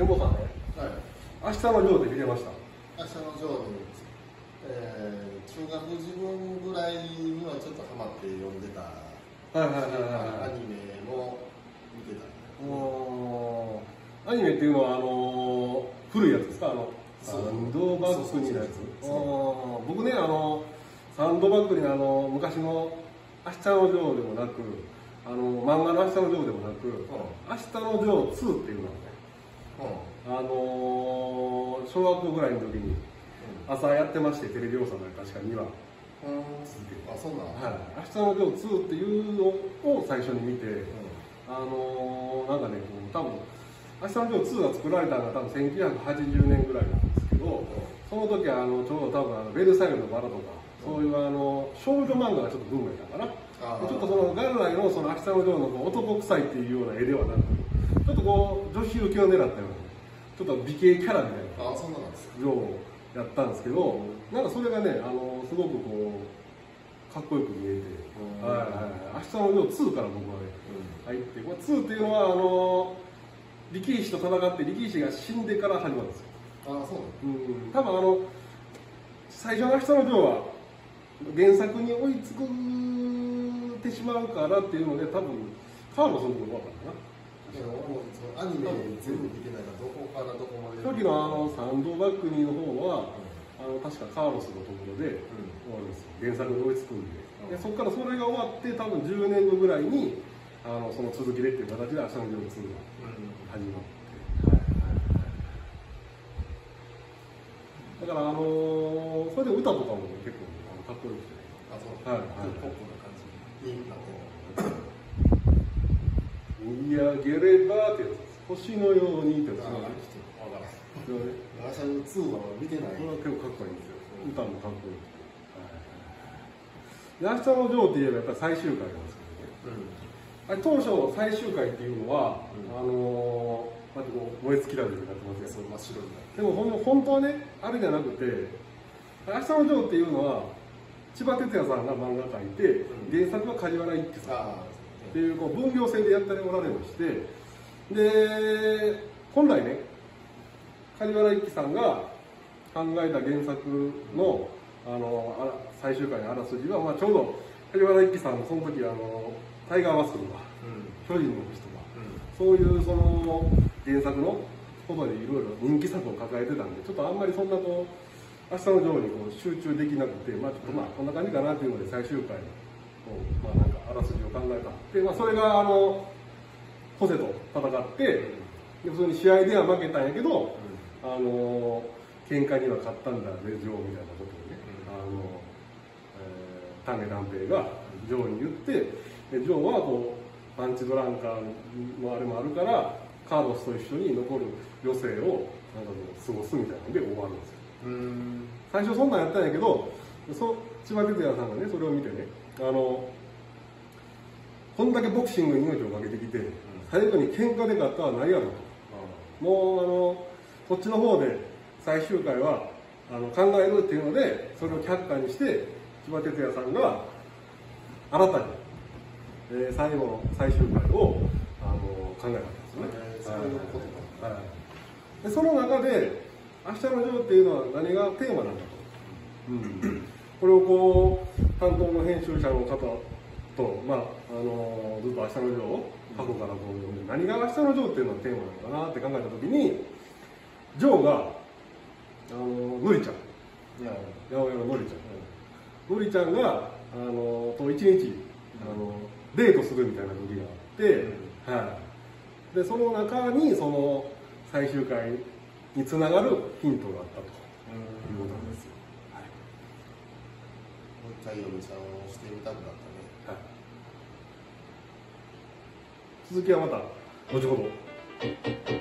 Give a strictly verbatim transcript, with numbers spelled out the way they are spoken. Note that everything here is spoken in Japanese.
ケンボさんね、 はい、 明日のジョーって見てました？ 明日のジョーに、えー、中学時分ぐらいにはちょっとハマって読んでた。 はいはいはいはい。 アニメも見てた。 おー、アニメっていうのはあのー、古いやつですか？あのサンドバッグにのやつ。僕ね、あのサンドバッグにあの昔の明日のジョーでもなく、あの漫画の明日のジョーでもなく、うん、明日のジョーツーっていうのがね、うん、あのー、小学校ぐらいの時に朝やってまして、テレビ大阪で確かにわ続けて、 あ、そうなん、 はい、明日のジョーツーっていうのを最初に見て、うん、あのー、なんかね、多分明日のジョーツーが作られたのが多分せんきゅうひゃくはちじゅうねんぐらいなんですけど、うん、その時はあのちょうど多分あのベルサイユのバラとか、そういうあの少女漫画がちょっとブームやったかな。ちょっとその元来のその明日のジョーの男臭いっていうような絵ではなく、ちょっとこう女子受けを狙ったような、ちょっと美形キャラみたいなジョーやったんですけど、なんかそれがね、あのすごくこうかっこよく見えて、はいはいはい、明日のジョーツーから僕はね、入って、これツーっていうのはあの力士と戦って力士が死んでから始まるんですよ。 ああ、そうなんです。 うん、多分あの最初の明日のジョーは原作に追いつくてしまうからっていうので、多分カーロスのところ分かったかな。 いや、俺もアニメ全部見てないから、どこからどこまで。 初期のあのサンドバッグニーの方は、うん、あの確かカーロスのところで終わるんですよ。原作に追いつくんで、うん、でそこからそれが終わって多分じゅうねんごぐらいにあのその続きでっていう形で明日のジョーツーが始まって、だからあのー、それで歌とかも結構かっこよくて、 あ、そう、 はいはい、 ポップな感じになって見上げればってやつ、星のようにってやつ。 ああ、ちょっとわからん。明日のツーは見てない。 これは結構かっこいいんですよ。歌もかっこよくて。明日のジョーって言えばやっぱり最終回なんですけどね。うん、あれ当初最終回っていうのは、うん、あのー、まずこう燃え尽きられるようになってますよ。 真っ白になって。 でもほん本当はね、あれじゃなくて、明日のジョーっていうのは千葉哲也さんが漫画描いて、原作は梶原一騎さんっていうこう分業制でやっておられまして、で本来ね、梶原一騎さんが考えた原作のあのあ最終回のあらすじは、まあ、ちょうど梶原一騎さんのその時あのタイガーマスクとか、うん、巨人の星とか、うん、そういうその原作のことでいろいろ人気作を抱えてたんで、ちょっとあんまりそんなこう明日のジョーにこう集中できなくて、まあちょっとまあこんな感じかなっていうので最終回のまあなんかあらすじを考えた。で、まあそれがあのホセと戦って、で普通に試合では負けたんやけど、うん、あの喧嘩には勝ったんだねジョーみたいなことをね、うん、あの、えー、丹下段平がジョーに言って、でジョーはこうパンチドランカーのあれもあるからカーロスと一緒に残る余生をなんか過ごすみたいなんで終わるんですよ。うん最初そんなんやったんやけど、そ千葉哲也さんがねそれを見てね、あのこんだけボクシングに命をかけてきて、うん、最後に喧嘩で勝ったはないやろと、うん、もうあのこっちの方で最終回はあの考えるっていうのでそれを却下にして千葉哲也さんが新たに、えー、最後の最終回をあの考えたんですね。 そういうことか。はい、 でその中で明日のジョーっていうのは何がテーマなんだと、うん、これをこう担当の編集者の方と、まああのずっと明日のジョーを過去からこう読んで、何が明日のジョーっていうのがテーマなのかなって考えた時に、ジョーがあののりちゃん、八百屋ののりちゃん、のりちゃんがあのと一日あのデートするみたいな時があって、うん、はい、でその中にその最終回につながるヒントがあったということなんですよ。はい、 もう一回読みちゃんをしてみたくなったね。はい、 続きはまた後ほど。